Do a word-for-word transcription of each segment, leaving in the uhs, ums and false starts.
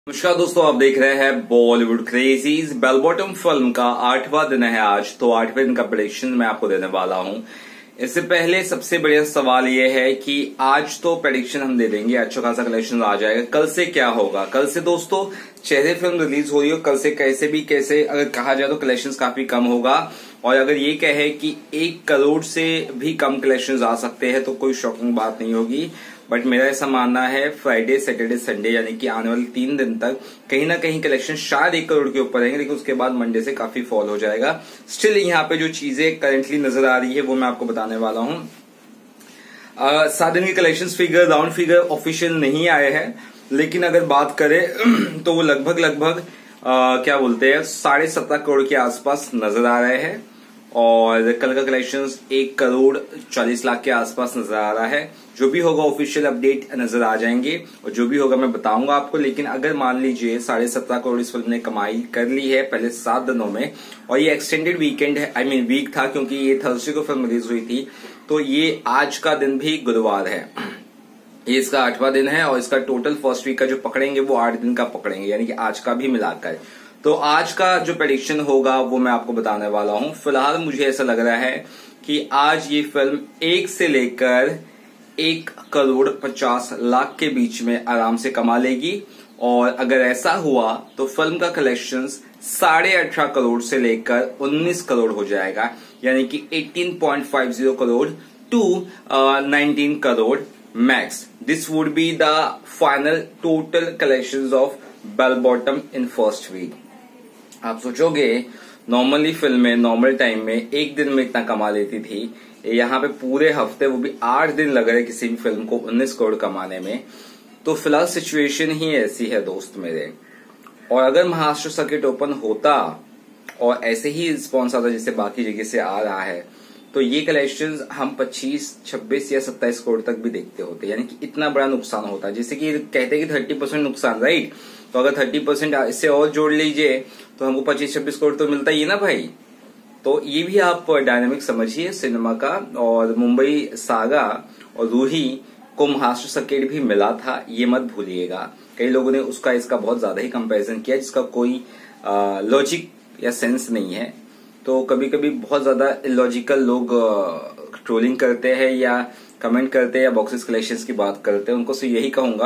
नमस्कार दोस्तों, आप देख रहे हैं Bollywood crazies. Bell Bottom film का आठवां दिन है आज, तो आठवें दिन का प्रेडिक्शन मैं आपको देने वाला हूं। इससे पहले सबसे बढ़िया सवाल यह है कि आज तो प्रेडिक्शन हम दे देंगे, अच्छा खासा कलेक्शन आ जाएगा। कल से क्या होगा? कल से दोस्तों चेहरे फिल्म रिलीज हो रही है, कल से कैसे भी कैसे अगर कहा जाए तो कलेक्शन काफी कम होगा। और अगर ये कहे कि एक करोड़ से भी कम कलेक्शन आ सकते हैं तो कोई शॉकिंग बात नहीं होगी। बट मेरा ऐसा मानना है फ्राइडे सैटरडे संडे यानी कि आने वाले तीन दिन तक कहीं ना कहीं कलेक्शन शायद एक करोड़ के ऊपर रहेंगे, लेकिन उसके बाद मंडे से काफी फॉल हो जाएगा। स्टिल यहाँ पे जो चीजें करंटली नजर आ रही है वो मैं आपको बताने वाला हूँ। सात दिन के collection figure round figure official नहीं आए हैं, लेकिन अगर बात करें तो वो लगभग लगभग क्या बोलते हैं साढ़े सत्रह करोड़ के आसपास नजर आ रहे हैं। और कल का कलेक्शंस एक करोड़ चालीस लाख के आसपास नजर आ रहा है। जो भी होगा ऑफिशियल अपडेट नजर आ जाएंगे और जो भी होगा मैं बताऊंगा आपको। लेकिन अगर मान लीजिए साढ़े सत्रह करोड़ इस फिल्म ने कमाई कर ली है पहले सात दिनों में, और ये एक्सटेंडेड वीकेंड है, आई मीन वीक था, क्योंकि ये थर्सडे को फिल्म रिलीज हुई थी, तो ये आज का दिन भी गुरुवार है। ये इसका आठवां दिन है और इसका टोटल फर्स्ट वीक का जो पकड़ेंगे वो आठ दिन का पकड़ेंगे, यानी कि आज का भी मिलाकर। तो आज का जो प्रेडिक्शन होगा वो मैं आपको बताने वाला हूं। फिलहाल मुझे ऐसा लग रहा है कि आज ये फिल्म एक से लेकर एक करोड़ पचास लाख के बीच में आराम से कमा लेगी। और अगर ऐसा हुआ तो फिल्म का कलेक्शंस साढ़े अठारह करोड़ से लेकर उन्नीस करोड़ हो जाएगा, यानी कि अठारह पॉइंट पाँच crore to nineteen crore max. This would be the final total collections of Bell Bottom in first week. आप सोचोगे नॉर्मली फिल्में नॉर्मल टाइम में एक दिन में इतना कमा लेती थी, यहाँ पे पूरे हफ्ते वो भी आठ दिन लग रहे किसी भी फिल्म को उन्नीस करोड़ कमाने में। तो फिलहाल सिचुएशन ही ऐसी है दोस्त मेरे। और अगर महाराष्ट्र सर्किट ओपन होता और ऐसे ही रिस्पॉन्स आता जैसे बाकी जगह से आ रहा है, तो ये कलेक्शंस हम पच्चीस छब्बीस या सत्ताईस करोड़ तक भी देखते होते, यानी कि इतना बड़ा नुकसान होता। जैसे कि कहते हैं कि थर्टी परसेंट नुकसान, राइट? तो अगर थर्टी परसेंट इससे और जोड़ लीजिए तो हमको पच्चीस छब्बीस करोड़ तो मिलता ही है ना भाई। तो ये भी आप डायनामिक समझिए सिनेमा का। और मुंबई सागा और रूही को महाराष्ट्र सर्किट भी मिला था, ये मत भूलिएगा। कई लोगों ने उसका इसका बहुत ज्यादा ही कंपैरिजन किया जिसका कोई लॉजिक या सेंस नहीं है। तो कभी कभी बहुत ज्यादा इलॉजिकल लोग ट्रोलिंग करते हैं या कमेंट करते हैं या बॉक्सेस कलेक्शंस की बात करते हैं, उनको से यही कहूंगा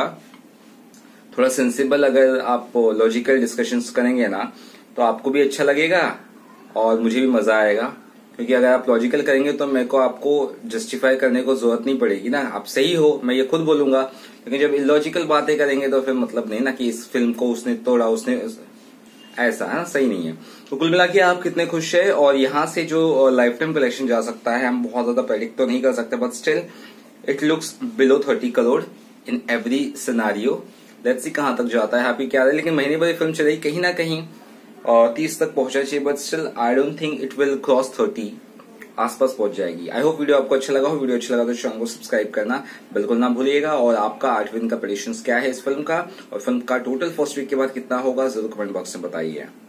थोड़ा सेंसिबल अगर आप लॉजिकल डिस्कशंस करेंगे ना तो आपको भी अच्छा लगेगा और मुझे भी मजा आएगा। क्योंकि अगर आप लॉजिकल करेंगे तो मेरे को आपको जस्टिफाई करने को जरूरत नहीं पड़ेगी ना, आप सही हो मैं ये खुद बोलूंगा। लेकिन जब इलॉजिकल बातें करेंगे तो फिर मतलब नहीं ना कि इस फिल्म को उसने तोड़ा, उसने ऐसा है ना, सही नहीं है। तो कुल मिला के आप कितने खुश है? और यहाँ से जो लाइफ टाइम कलेक्शन जा सकता है हम बहुत ज्यादा प्रेडिक्ट तो नहीं कर सकते, but still it looks below thirty crore in every scenario. Let's see कहां तक जाता है, हैप्पी क्या है। लेकिन महीने भर फिल्म चलेगी कहीं ना कहीं और तीस तक पहुंचना चाहिए, but still I don't think it will cross thirty, आसपास पहुंच जाएगी। आई होप वीडियो आपको अच्छा लगा हो। वीडियो अच्छा लगा तो चैनल को सब्सक्राइब करना बिल्कुल ना भूलिएगा। और आपका आठवें दिन का प्रेडिक्शन क्या है इस फिल्म का, और फिल्म का टोटल फर्स्ट वीक के बाद कितना होगा जरूर कमेंट बॉक्स में बताइए।